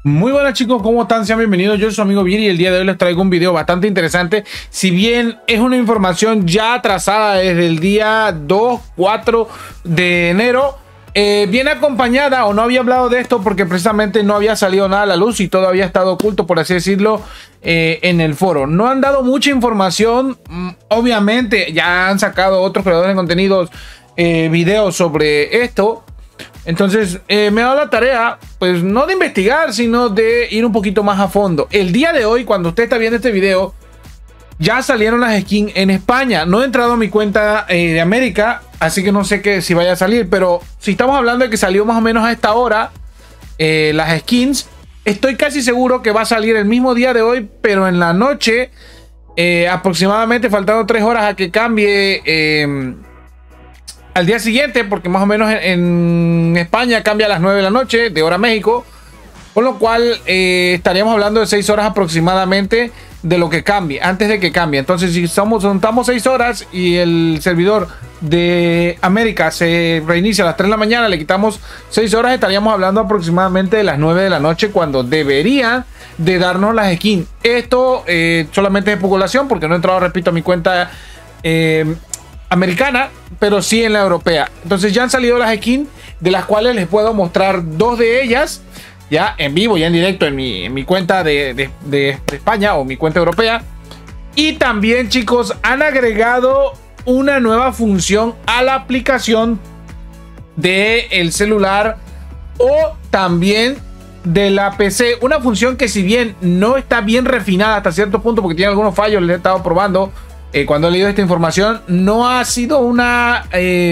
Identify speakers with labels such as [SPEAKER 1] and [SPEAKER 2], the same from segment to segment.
[SPEAKER 1] Muy buenas chicos, ¿cómo están? Sean bienvenidos, yo soy su amigo Viri y el día de hoy les traigo un video bastante interesante. Si bien es una información ya atrasada desde el día 2-4 de enero, viene acompañada, o no había hablado de esto porque precisamente no había salido nada a la luz y todo había estado oculto, por así decirlo, en el foro. No han dado mucha información, obviamente ya han sacado otros creadores de contenidos videos sobre esto. Entonces me he dado la tarea, pues no de investigar, sino de ir un poquito más a fondo. El día de hoy, cuando usted está viendo este video, ya salieron las skins en España. No he entrado a mi cuenta de América, así que no sé si vaya a salir. Pero si estamos hablando de que salió más o menos a esta hora las skins, estoy casi seguro que va a salir el mismo día de hoy, pero en la noche, aproximadamente faltando 3 horas a que cambie al día siguiente, porque más o menos en España cambia a las 9 de la noche de hora México, con lo cual estaríamos hablando de 6 horas aproximadamente de lo que cambie, antes de que cambie. Entonces si contamos 6 horas y el servidor de América se reinicia a las 3 de la mañana, le quitamos 6 horas, estaríamos hablando aproximadamente de las 9 de la noche, cuando debería de darnos las skins. Esto solamente es especulación, porque no he entrado, repito, a mi cuenta americana, pero sí en la europea. Entonces ya han salido las skins, de las cuales les puedo mostrar 2 de ellas ya en vivo, ya en directo en mi cuenta de España, o mi cuenta europea. Y también, chicos, han agregado una nueva función a la aplicación del celular o también de la PC. Una función que, si bien no está bien refinada hasta cierto punto, porque tiene algunos fallos, les he estado probando cuando he leído esta información, no ha sido una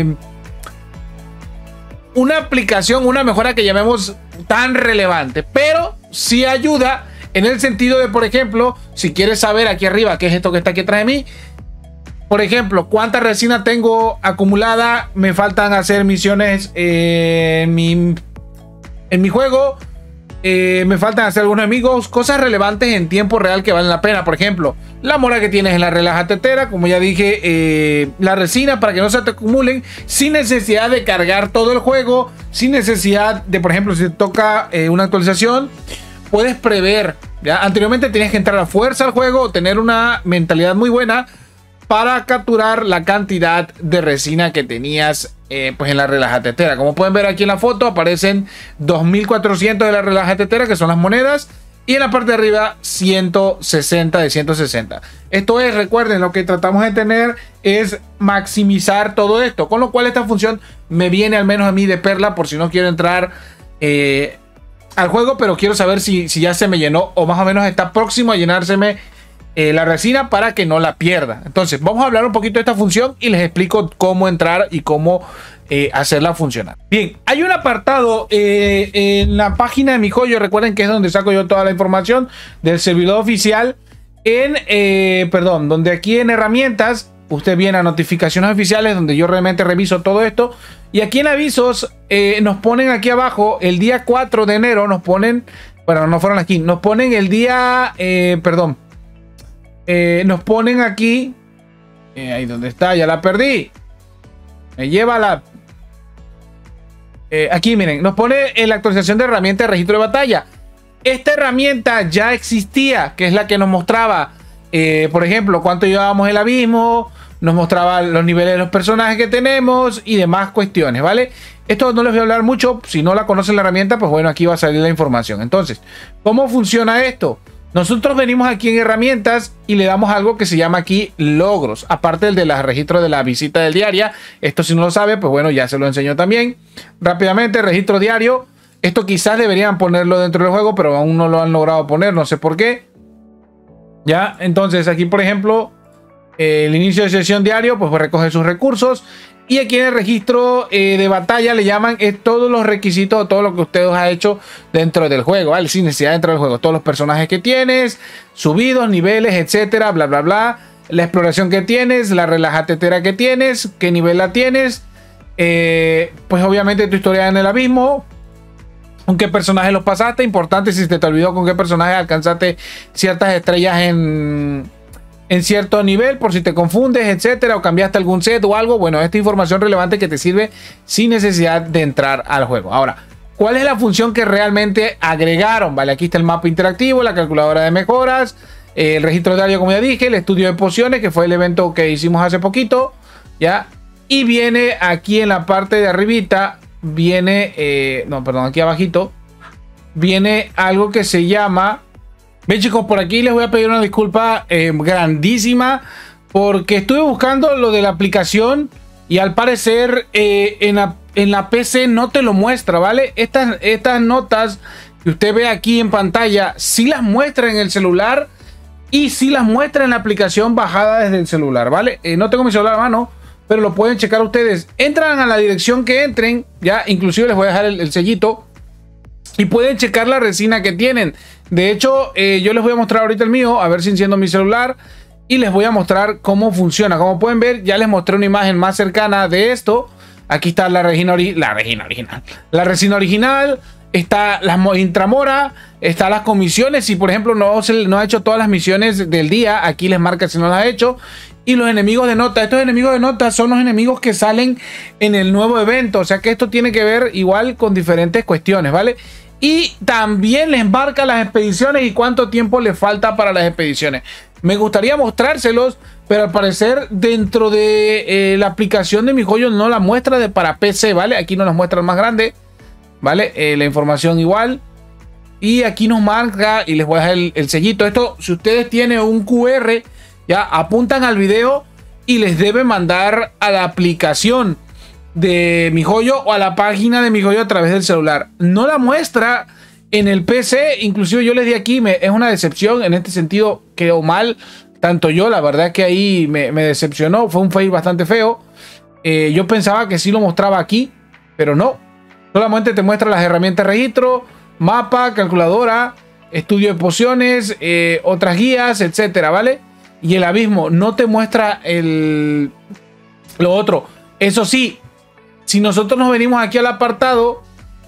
[SPEAKER 1] aplicación, una mejora que llamemos tan relevante, pero sí ayuda en el sentido de, por ejemplo, si quieres saber aquí arriba, qué es esto que está aquí atrás de mí, por ejemplo, cuánta resina tengo acumulada, me faltan hacer misiones en mi juego, me faltan hacer algunos amigos, cosas relevantes en tiempo real que valen la pena. Por ejemplo, la mora que tienes en la relajatetera, como ya dije, la resina para que no se te acumulen, sin necesidad de cargar todo el juego, sin necesidad de, por ejemplo, si te toca una actualización, puedes prever, ¿ya? Anteriormente tenías que entrar a fuerza al juego, tener una mentalidad muy buena para capturar la cantidad de resina que tenías pues en la relajatetera. Como pueden ver aquí en la foto, aparecen 2400 de la relajatetera, que son las monedas, y en la parte de arriba 160 de 160. Esto es, recuerden, lo que tratamos de tener es maximizar todo esto, con lo cual esta función me viene al menos a mí de perla, por si no quiero entrar al juego, pero quiero saber si ya se me llenó, o más o menos está próximo a llenárseme la resina, para que no la pierda. Entonces vamos a hablar un poquito de esta función y les explico cómo entrar y cómo hacerla funcionar. Bien, hay un apartado en la página de MiJoyo, recuerden que es donde saco yo toda la información del servidor oficial, donde aquí en herramientas usted viene a notificaciones oficiales, donde yo realmente reviso todo esto, y aquí en avisos nos ponen aquí abajo el día 4 de enero, nos ponen, bueno, no fueron aquí, nos ponen el día, nos ponen aquí, ahí donde está, ya la perdí, me lleva la, aquí miren, nos pone en la actualización de herramienta de registro de batalla. Esta herramienta ya existía, que es la que nos mostraba, por ejemplo, cuánto llevábamos el abismo, nos mostraba los niveles de los personajes que tenemos y demás cuestiones, ¿vale? Esto no les voy a hablar mucho, si no la conocen la herramienta, pues bueno, aquí va a salir la información. Entonces, ¿cómo funciona esto? Nosotros venimos aquí en herramientas y le damos algo que se llama aquí logros, aparte del de los registros de la visita del diaria. Esto, si no lo sabe, pues bueno, ya se lo enseño también rápidamente. Registro diario, esto quizás deberían ponerlo dentro del juego, pero aún no lo han logrado poner, no sé por qué. Ya, entonces aquí, por ejemplo, el inicio de sesión diario, pues recoge sus recursos. Y aquí en el registro de batalla le llaman todos los requisitos, todo lo que usted ha hecho dentro del juego, ¿vale? Sin necesidad dentro del juego. Todos los personajes que tienes, subidos, niveles, etcétera, bla, bla, bla. La exploración que tienes, la relajatetera que tienes, qué nivel la tienes. Pues obviamente tu historia en el abismo. ¿Con qué personaje los pasaste? Importante, si te olvidó con qué personaje alcanzaste ciertas estrellas en cierto nivel, por si te confundes, etcétera, o cambiaste algún set o algo. Bueno, esta información relevante que te sirve sin necesidad de entrar al juego. Ahora, cuál es la función que realmente agregaron, ¿vale? Aquí está el mapa interactivo, la calculadora de mejoras, el registro de área, como ya dije, el estudio de pociones, que fue el evento que hicimos hace poquito, ¿ya? Y viene aquí en la parte de arribita, viene, no, perdón, aquí abajito, viene algo que se llama... Bien, chicos, por aquí les voy a pedir una disculpa grandísima, porque estuve buscando lo de la aplicación y al parecer en la PC no te lo muestra, ¿vale? Estas notas que usted ve aquí en pantalla, sí las muestra en el celular y sí las muestra en la aplicación bajada desde el celular, ¿vale? No tengo mi celular a mano, pero lo pueden checar ustedes. Entran a la dirección que entren, ya, inclusive les voy a dejar el sellito, y pueden checar la resina que tienen. De hecho, yo les voy a mostrar ahorita el mío, a ver si enciendo mi celular, y les voy a mostrar cómo funciona. Como pueden ver, ya les mostré una imagen más cercana de esto. Aquí está la resina original, está la intramora, está las comisiones. Si por ejemplo no ha hecho todas las misiones del día, aquí les marca si no las ha hecho. Y los enemigos de nota, estos enemigos de nota son los enemigos que salen en el nuevo evento. O sea que esto tiene que ver igual con diferentes cuestiones, ¿vale? Y también les marca las expediciones y cuánto tiempo les falta para las expediciones. Me gustaría mostrárselos, pero al parecer dentro de la aplicación de MiJoyo no la muestra para PC, ¿vale? Aquí nos las muestra más grande, ¿vale? La información igual. Y aquí nos marca, y les voy a dejar el sellito. Esto, si ustedes tienen un QR, ya apuntan al video y les debe mandar a la aplicación de MiJoyo o a la página de MiJoyo a través del celular. No la muestra en el PC, inclusive yo les di aquí, es una decepción en este sentido, quedó mal, tanto yo, la verdad que ahí me decepcionó, fue un fail bastante feo. Yo pensaba que sí lo mostraba aquí, pero no, solamente te muestra las herramientas de registro, mapa, calculadora, estudio de pociones, otras guías, etcétera, ¿vale? Y el abismo no te muestra lo otro. Eso sí, si nosotros nos venimos aquí al apartado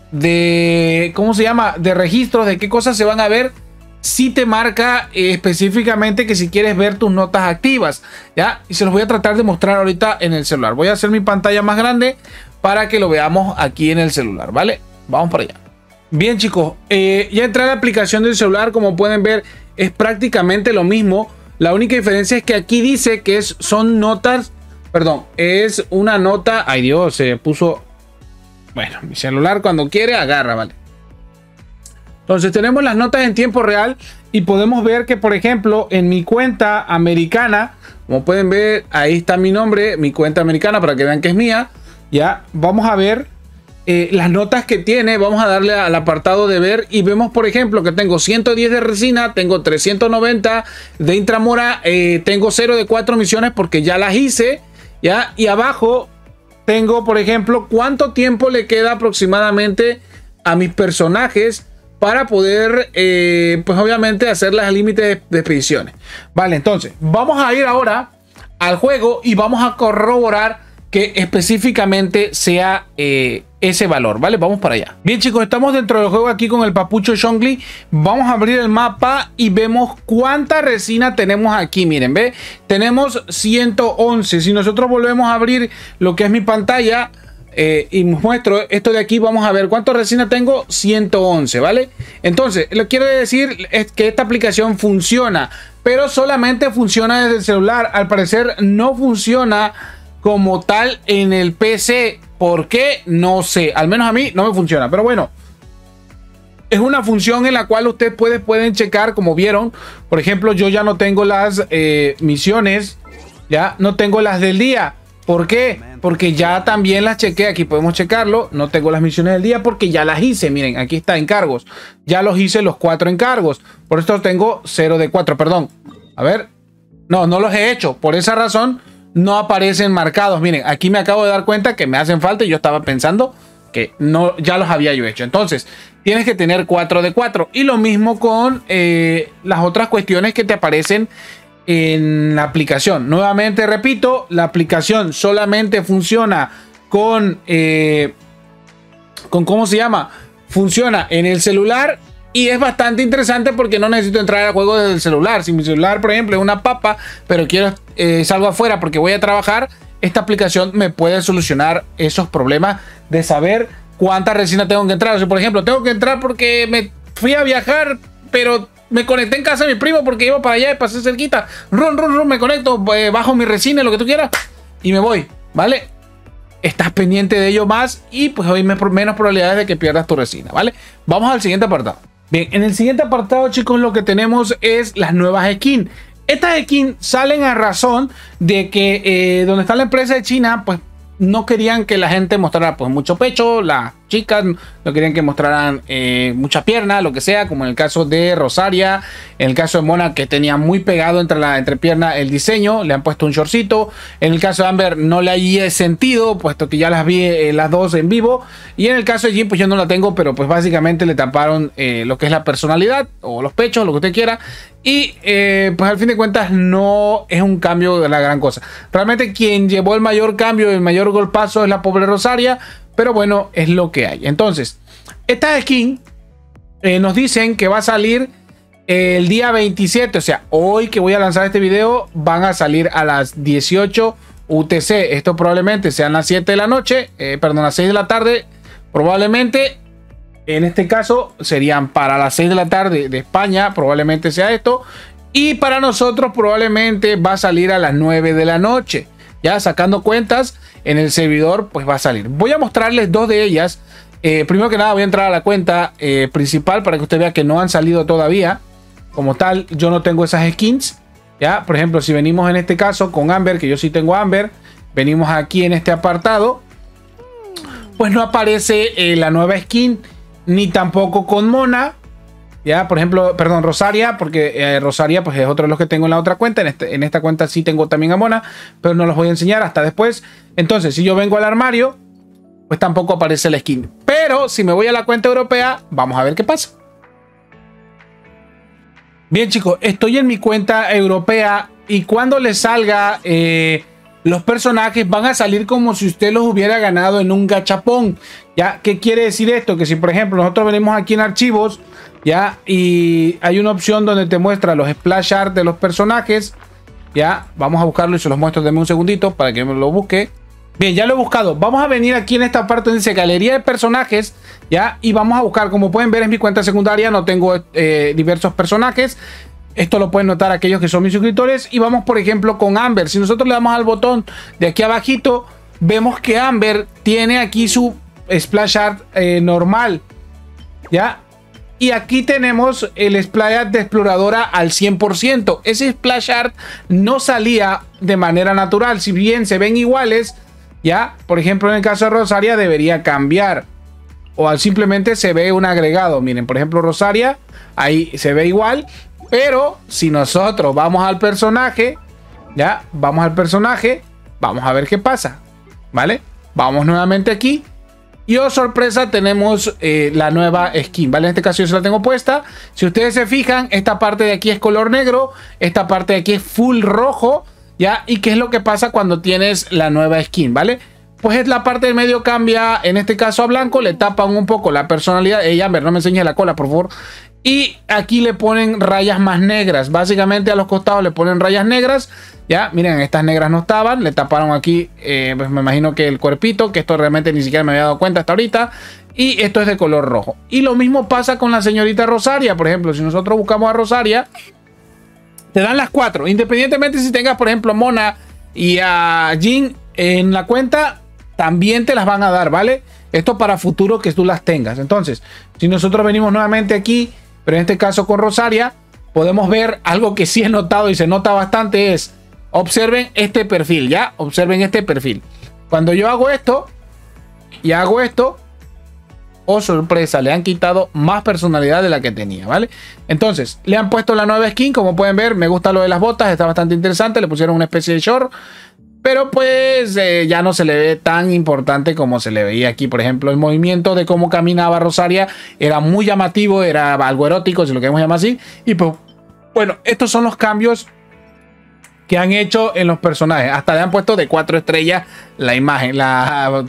[SPEAKER 1] de, ¿cómo se llama? De registros, de qué cosas se van a ver, sí te marca específicamente que si quieres ver tus notas activas, ¿ya? Y se los voy a tratar de mostrar ahorita en el celular. Voy a hacer mi pantalla más grande para que lo veamos aquí en el celular, ¿vale? Vamos para allá. Bien, chicos, ya entré a la aplicación del celular. Como pueden ver, es prácticamente lo mismo. La única diferencia es que aquí dice que son notas, perdón, es una nota. Ay Dios, se puso. Bueno, mi celular cuando quiere agarra, ¿vale? Entonces tenemos las notas en tiempo real y podemos ver que, por ejemplo, en mi cuenta americana, como pueden ver, ahí está mi nombre, mi cuenta americana, para que vean que es mía. Ya, vamos a ver las notas que tiene. Vamos a darle al apartado de ver y vemos, por ejemplo, que tengo 110 de resina, tengo 390 de intramora, tengo 0 de 4 misiones porque ya las hice, ¿ya? Y abajo tengo, por ejemplo, cuánto tiempo le queda aproximadamente a mis personajes para poder, pues obviamente, hacer las límites de expediciones. Vale, entonces, vamos a ir ahora al juego y vamos a corroborar que específicamente sea ese valor, ¿vale? Vamos para allá. Bien, chicos, estamos dentro del juego aquí con el papucho Zhongli. Vamos a abrir el mapa y vemos cuánta resina tenemos aquí. Miren, ¿ve? Tenemos 111. Si nosotros volvemos a abrir lo que es mi pantalla y muestro esto de aquí, vamos a ver cuánta resina tengo. 111, ¿vale? Entonces, lo que quiero decir es que esta aplicación funciona, pero solamente funciona desde el celular. Al parecer no funciona como tal en el PC. ¿Por qué? No sé. Al menos a mí no me funciona. Pero bueno, es una función en la cual ustedes pueden checar, como vieron. Por ejemplo, yo ya no tengo las misiones. Ya no tengo las del día. ¿Por qué? Porque ya también las chequé. Aquí podemos checarlo. No tengo las misiones del día porque ya las hice. Miren, aquí está encargos. Ya los hice los 4 encargos. Por esto tengo 0 de 4. Perdón. A ver. No los he hecho. Por esa razón no aparecen marcados. Miren, aquí me acabo de dar cuenta que me hacen falta y yo estaba pensando que no, ya los había yo hecho. Entonces, tienes que tener 4 de 4. Y lo mismo con las otras cuestiones que te aparecen en la aplicación. Nuevamente repito, la aplicación solamente funciona con ¿cómo se llama? Funciona en el celular. Y es bastante interesante porque no necesito entrar al juego desde el celular. Si mi celular, por ejemplo, es una papa, pero quiero salgo afuera porque voy a trabajar, esta aplicación me puede solucionar esos problemas de saber cuánta resina tengo que entrar. O sea, por ejemplo, tengo que entrar porque me fui a viajar, pero me conecté en casa de mi primo porque iba para allá y pasé cerquita. Me conecto, bajo mi resina, lo que tú quieras, y me voy, ¿vale? Estás pendiente de ello más y pues hoy menos probabilidades de que pierdas tu resina, ¿vale? Vamos al siguiente apartado. Bien, en el siguiente apartado, chicos, lo que tenemos es las nuevas skins. Estas skins salen a razón de que donde está la empresa de China, pues no querían que la gente mostrara pues mucho pecho, las chicas no querían que mostraran mucha pierna, lo que sea, como en el caso de Rosaria, en el caso de Mona, que tenía muy pegado entre la entrepierna el diseño, le han puesto un shortcito. En el caso de Amber no le hay sentido, puesto que ya las vi las dos en vivo. Y en el caso de Jin, pues yo no la tengo, pero pues básicamente le taparon lo que es la personalidad o los pechos, lo que usted quiera. Y pues al fin de cuentas no es un cambio de la gran cosa. Realmente quien llevó el mayor cambio, el mayor golpazo es la pobre Rosaria. Pero bueno, es lo que hay. Entonces, esta skin nos dicen que va a salir el día 27. O sea, hoy que voy a lanzar este video van a salir a las 18 UTC. Esto probablemente sean las 7 de la noche. Perdón, las 6 de la tarde. Probablemente, en este caso, serían para las 6 de la tarde de España. Probablemente sea esto. Y para nosotros probablemente va a salir a las 9 de la noche. Ya sacando cuentas en el servidor, pues va a salir. Voy a mostrarles dos de ellas. Primero que nada voy a entrar a la cuenta principal para que usted vea que no han salido todavía. Como tal, yo no tengo esas skins. Ya, por ejemplo, si venimos en este caso con Amber, que yo sí tengo Amber, venimos aquí en este apartado, pues no aparece la nueva skin, ni tampoco con Mona. Ya, por ejemplo, perdón, Rosaria, porque Rosaria pues es otro de los que tengo en la otra cuenta. En esta cuenta sí tengo también a Mona, pero no los voy a enseñar hasta después. Entonces, si yo vengo al armario, pues tampoco aparece la skin. Pero si me voy a la cuenta europea, vamos a ver qué pasa. Bien, chicos, estoy en mi cuenta europea y cuando les salga los personajes van a salir como si usted los hubiera ganado en un gachapón. ¿Ya? ¿Qué quiere decir esto? Que si, por ejemplo, nosotros venimos aquí en archivos, ¿ya? Y hay una opción donde te muestra los splash art de los personajes. Ya, vamos a buscarlo y se los muestro. Denme un segundito para que me lo busque. Bien, ya lo he buscado. Vamos a venir aquí en esta parte donde dice galería de personajes. Ya, y vamos a buscar. Como pueden ver, en mi cuenta secundaria no tengo diversos personajes. Esto lo pueden notar aquellos que son mis suscriptores. Y vamos, por ejemplo, con Amber. Si nosotros le damos al botón de aquí abajito, vemos que Amber tiene aquí su splash art normal. Ya. Y aquí tenemos el splash art de exploradora al 100%. Ese splash art no salía de manera natural. Si bien se ven iguales, ya, por ejemplo, en el caso de Rosaria debería cambiar. O simplemente se ve un agregado. Miren, por ejemplo, Rosaria, ahí se ve igual. Pero si nosotros vamos al personaje, ya, vamos al personaje, vamos a ver qué pasa. ¿Vale? Vamos nuevamente aquí. Y oh sorpresa, tenemos la nueva skin, ¿vale? En este caso yo se la tengo puesta. Si ustedes se fijan, esta parte de aquí es color negro. Esta parte de aquí es full rojo, ¿ya? ¿Y qué es lo que pasa cuando tienes la nueva skin, ¿vale? Pues es la parte del medio cambia, en este caso a blanco. Le tapan un poco la personalidad. Amber, no me enseñes la cola, por favor. Y aquí le ponen rayas más negras. Básicamente a los costados le ponen rayas negras. Ya, miren, estas negras no estaban. Le taparon aquí, pues me imagino que el cuerpito, que esto realmente ni siquiera me había dado cuenta hasta ahorita. Y esto es de color rojo. Y lo mismo pasa con la señorita Rosaria. Por ejemplo, si nosotros buscamos a Rosaria, te dan las 4. Independientemente si tengas, por ejemplo, Mona y a Jin en la cuenta, también te las van a dar, ¿vale? Esto para futuro que tú las tengas. Entonces, si nosotros venimos nuevamente aquí, pero en este caso con Rosaria, podemos ver algo que sí he notado y se nota bastante es, observen este perfil, ¿ya? Observen este perfil. Cuando yo hago esto y hago esto, oh sorpresa, le han quitado más personalidad de la que tenía, ¿vale? Entonces, le han puesto la nueva skin, como pueden ver, me gusta lo de las botas, está bastante interesante, le pusieron una especie de short, pero pues ya no se le ve tan importante como se le veía aquí. Por ejemplo, el movimiento de cómo caminaba Rosaria era muy llamativo, era algo erótico, si lo queremos llamar así. Y pues, bueno, estos son los cambios que han hecho en los personajes. Hasta le han puesto de 4 estrellas la imagen, la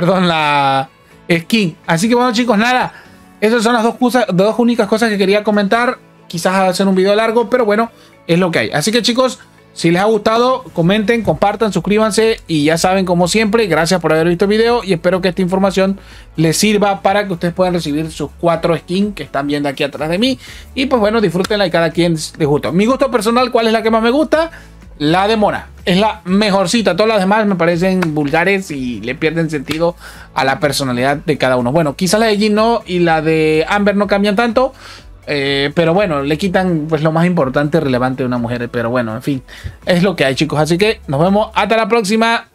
[SPEAKER 1] skin. Así que bueno, chicos, nada. Esas son las dos únicas cosas que quería comentar. Quizás hacer un video largo, pero bueno, es lo que hay. Así que chicos, Si les ha gustado, comenten, compartan, suscríbanse y ya saben, como siempre, gracias por haber visto el video y espero que esta información les sirva para que ustedes puedan recibir sus 4 skins que están viendo aquí atrás de mí. Y pues bueno, disfrútenla y cada quien les gusta. Mi gusto personal, ¿cuál es la que más me gusta? La de Mona. Es la mejorcita. Todas las demás me parecen vulgares y le pierden sentido a la personalidad de cada uno. Bueno, quizás la de Jhin no y la de Amber no cambian tanto. Pero bueno, le quitan pues lo más importante y relevante de una mujer. Pero bueno, en fin, es lo que hay, chicos. Así que nos vemos hasta la próxima.